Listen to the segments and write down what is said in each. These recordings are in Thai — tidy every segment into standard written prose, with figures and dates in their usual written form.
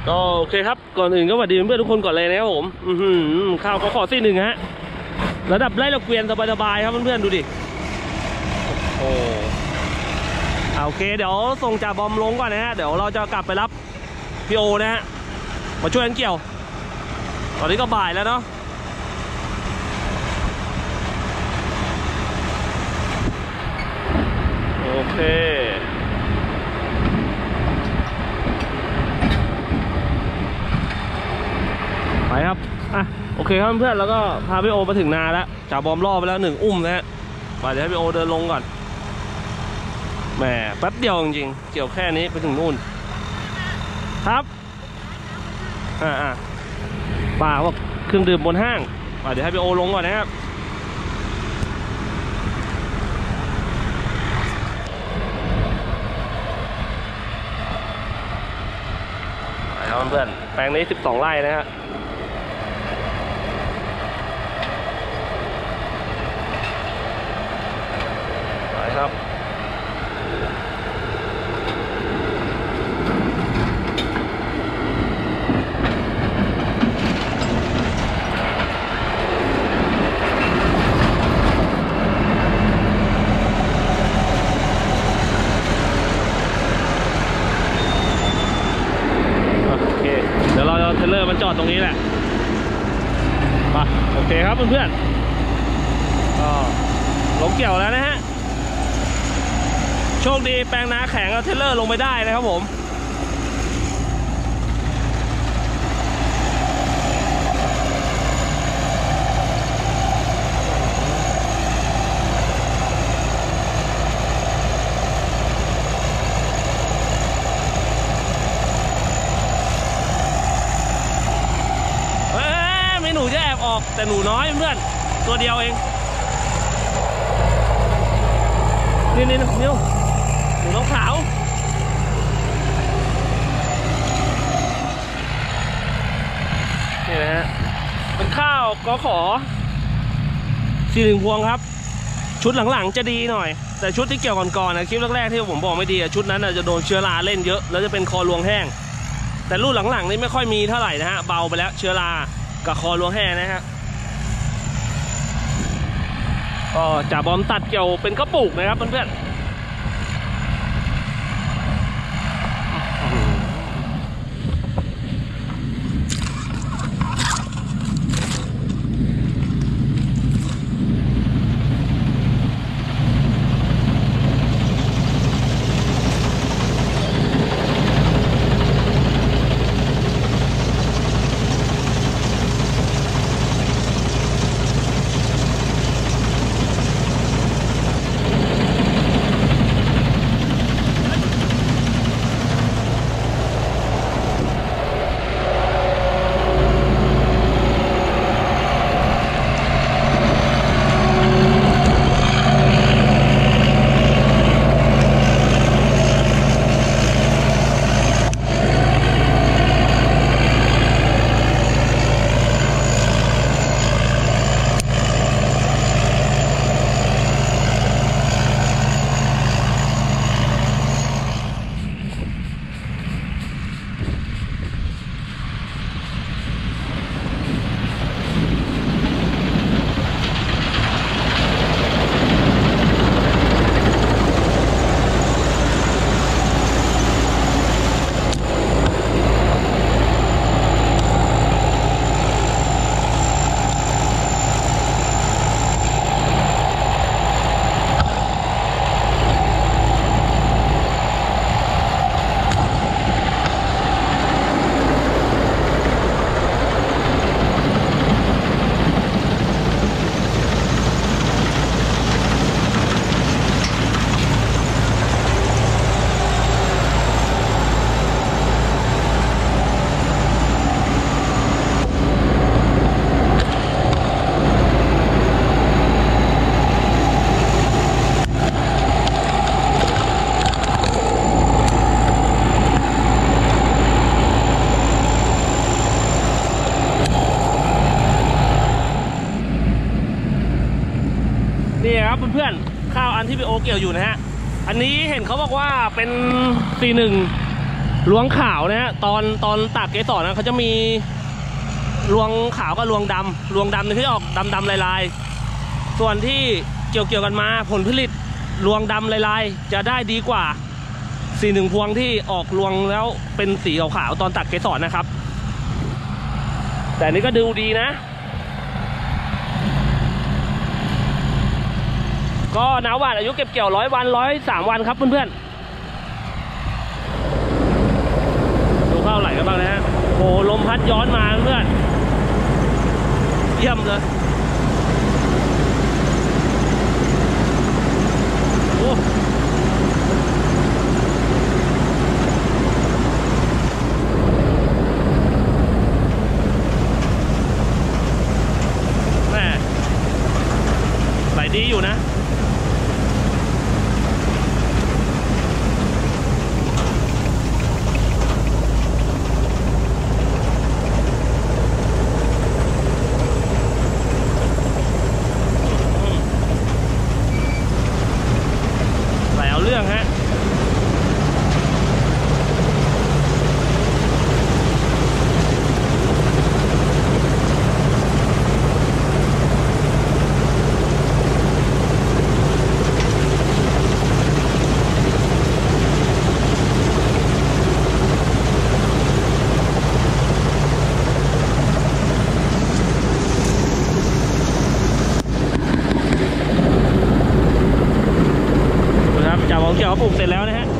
ก็โอเคครับก่อนอื่นก็สวัสดีเพื่อนทุกคนก่อนเลยนะครับผมข้าวก็ขอซี่หนึ่งฮะระดับไล่เราเกวียนสบายๆครับเพื่อนๆดูดิโอ้โอเคเดี๋ยวส่งจ่าบอมลงก่อนนะฮะเดี๋ยวเราจะกลับไปรับพี่โอนะฮะมาช่วยกันเกี่ยวตอนนี้ก็บ่ายแล้วเนาะโอเคไปครับโอเคครับเพื่อนแล้วก็พาพี่โอมาถึงนาแล้วจ่าบอมล่อไปแล้ว1 อุ้มนะฮะมาเดี๋ยวให้พี่โอเดินลงก่อนแหมแป๊บเดียวจริงๆเกี่ยวแค่นี้ไปถึงนู่นครับป่าว่าเครื่องดื่มบนห้างเดี๋ยวให้พี่โอลงก่อนนะครับไปครับเพื่อนแปลงนี้12 ไร่นะฮะไปครับเดี๋ยวเราจะเทรลเลอร์มันจอดตรงนี้แหละมาโอเคครับเพื่อนๆก็ลงเกี่ยวแล้วนะฮะโชคดีแปลงนาแข็งเอาเทรลเลอร์ลงไปได้นะครับผมหนูจะแอบออกแต่หนูน้อยเพื่อนตัวเดียวเองนี่หนูน้องขาวนี่นะฮะเป็นข้าวก็ขอ41 พวงครับชุดหลังๆจะดีหน่อยแต่ชุดที่เกี่ยวก่อนๆนะคลิปแรกๆที่ผมบอกไม่ดีชุดนั้นจะโดนเชื้อราเล่นเยอะแล้วจะเป็นคอรวงแห้งแต่รุ่นหลังๆนี่ไม่ค่อยมีเท่าไหร่นะฮะเบาไปแล้วเชื้อรากับคอรวงแห้งนะฮะก็จ่าบอมตัดเกี่ยวเป็นกระปุกนะครับเพื่อนนี่ครับเพื่อนๆข้าวอันที่พี่โอเกี่ยวอยู่นะฮะอันนี้เห็นเขาบอกว่าเป็น41 รวงขาวนะฮะตอนตากเกสรนะเขาจะมีรวงขาวกับรวงดำรวงดำนี่ที่ออกดำลายๆส่วนที่เกี่ยวกันมาผลผลิตรวงดำลายๆจะได้ดีกว่า4-1 พวงที่ออกรวงแล้วเป็นสีขาวๆตอนตัดเกสรนะครับแต่นี่ก็ดูดีนะก็น้าหวานอายุเก็บเกี่ยว100 วัน103 วันครับเพื่อนๆดูข้าวไหลกันบ้างนะฮะโอ้ลมพัดย้อนมาเพื่อนเยี่ยมเลยโอ้แม่ไหลดีอยู่นะเรื่องฮะจ่าบอลเขียวปลูกเสร็จแล้วนะฮะ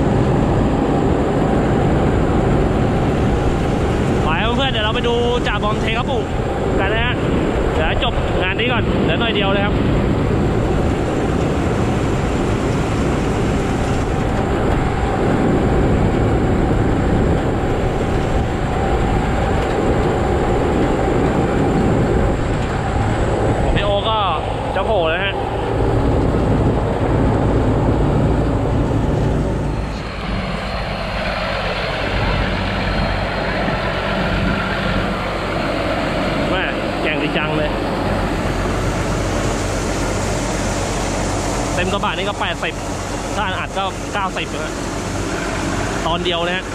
ไปเพื่อนๆเดี๋ยวเราไปดูจ่าบอลเทเขาปลูกกันนะฮะเดี๋ยวจบงานนี้ก่อนเดี๋ยวหน่อยเดียวเลยครับพี่โอก็จะโผล่แล้วฮะจังเลยเต็มกระบะนี่ก็80ถ้าอัดก็90นะตอนเดียวนะฮะ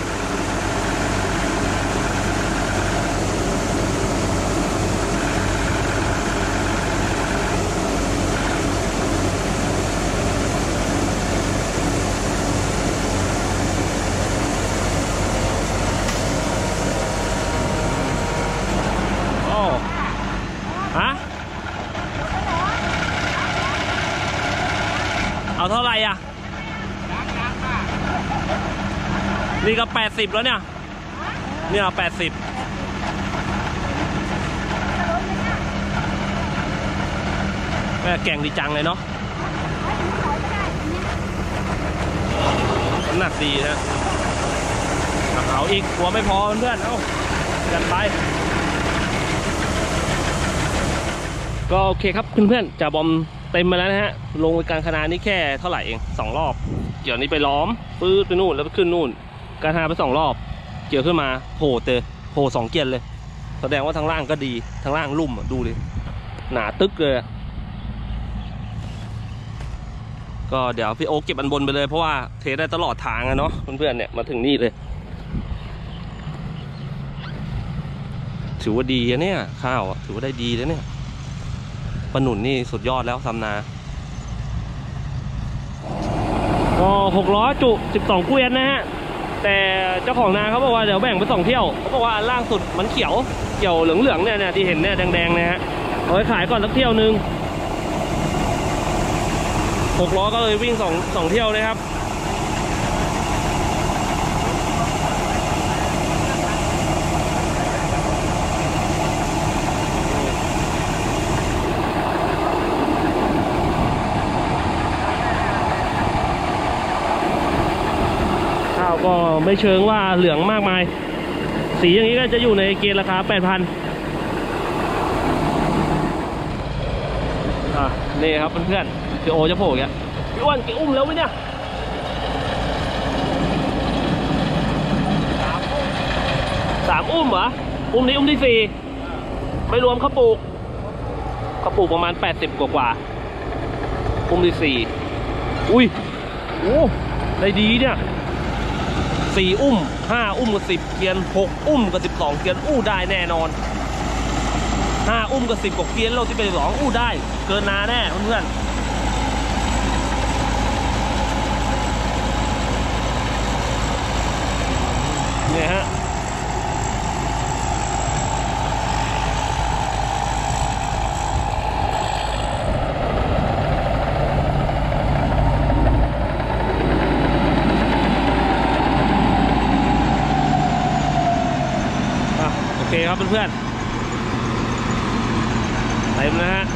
เอาเท่าไหร่อ่ะนี่ก็80แล้วเนี่ย80แม่แก่งดีจังเลยเนาะน้ำหนักดีนะเอาอีกหัวไม่พอเพื่อนเอาจัดไปก็โอเคครับเพื่อนๆจ่าบอมเต็มมาแล้วนะฮะลงไปกลางคณานี่แค่เท่าไหร่เอง2 รอบเกี่ยวนี้ไปล้อมปื้ดไปนู่นแล้วไปขึ้นนู่นการคณาไป2 รอบเกี่ยวขึ้นมาโผล่2 เกียร์เลยแสดงว่าทางล่างก็ดีทางล่างลุ่มดูดิหนาตึ๊กเลยก็เดี๋ยวพี่โอ๊คเก็บอันบนไปเลยเพราะว่าเทได้ตลอดทางอะเนาะเพื่อนๆเนี่ยมาถึงนี่เลยถือว่าดีนะเนี่ยข้าวถือว่าได้ดีแล้วเนี่ยปะหนุนนี่สุดยอดแล้วซ้ำนาก็6 ล้อจุ12 เกวียนนะฮะแต่เจ้าของนาเขาบอกว่าเดี๋ยวแบ่งไป2 เที่ยวเขาบอกว่าล่างสุดมันเขียวเหลืองๆเนี่ยที่เห็นเนี่ยแดงๆนะฮะเอาไปขายก่อนสักเที่ยวนึง6 ล้อก็เลยวิ่ง2 เที่ยวเลยครับ ก็ไม่เชิงว่าเหลืองมากมายสีอย่างนี้ก็จะอยู่ในเกณฑ์ราคา 8,000 นี่ครับเพื่อนๆพี่โอจะโผล่แกพี่อ้วนกี่อุ้มแล้วไหมเนี่ย3 อุ้มเหรออุ้มนี้อุ้มที่ 4ไม่รวมข้าวปลูกประมาณ80 กว่าอุ้มที่ 4อุ้ยโอ้ได้ดีเนี่ย 4 อุ้ม5 อุ้มกับ10 เกียร์6 อุ้มกับ12 เกียร์อู้ได้แน่นอน5 อุ้มกับ10 กว่าเกียร์เราที่เป็น2อู้ได้เกินนาแน่เพื่อนเนี่ยฮะโอเคครับเพื่อนๆเต็มนะฮะ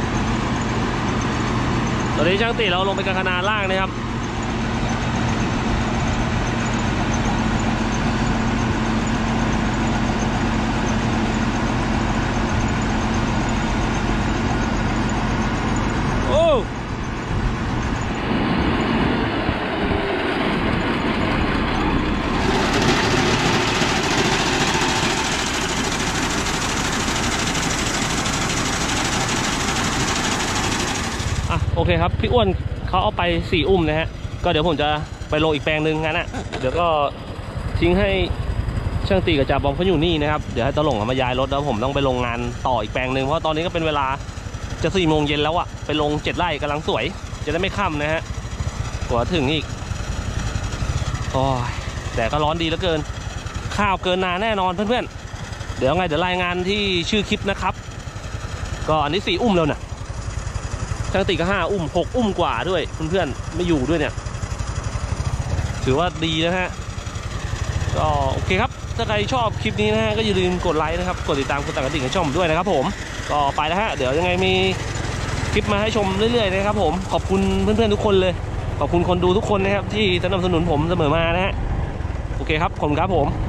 ตอนนี้ช่างติเราลงไปกลางคณาล่างนะครับโอ้โอเคครับพี่อ้วนเขาเอาไป4 อุ้มนะฮะก็เดี๋ยวผมจะไปลงอีกแปลงหนึ่งงั้นนะเดี๋ยวก็ทิ้งให้ช่างตีกับจ่าบอมเขาอยู่นี่นะครับเดี๋ยวให้ตะหลงมาย้ายรถแล้วผมต้องไปลงงานต่ออีกแปลงหนึ่งเพราะตอนนี้ก็เป็นเวลาจะ4 โมงเย็นแล้วอะไปลง7 ไร่กำลังสวยจะได้ไม่ค่ำนะฮะกว่าถึงอีกโอ้ยแต่ก็ร้อนดีเหลือเกินข้าวเกินนาแน่นอนเพื่อนๆเดี๋ยวไงเดี๋ยวรายงานที่ชื่อคลิปนะครับก็อันนี้4 อุ้มแล้วนะช่างติก็5 อุ้ม6 อุ้มกว่าด้วยเพื่อนๆไม่อยู่ด้วยเนี่ยถือว่าดีนะฮะก็โอเคครับถ้าใครชอบคลิปนี้นะฮะก็อย่าลืมกดไลค์นะครับกดติดตามกดสั่นกระดิ่งให้ช่องผมด้วยนะครับผมก็ไปแล้วฮะเดี๋ยวยังไงมีคลิปมาให้ชมเรื่อยๆนะครับผมขอบคุณเพื่อนๆทุกคนเลยขอบคุณคนดูทุกคนนะครับที่สนับสนุนผมเสมอมานะฮะโอเคครับขอบคุณครับผม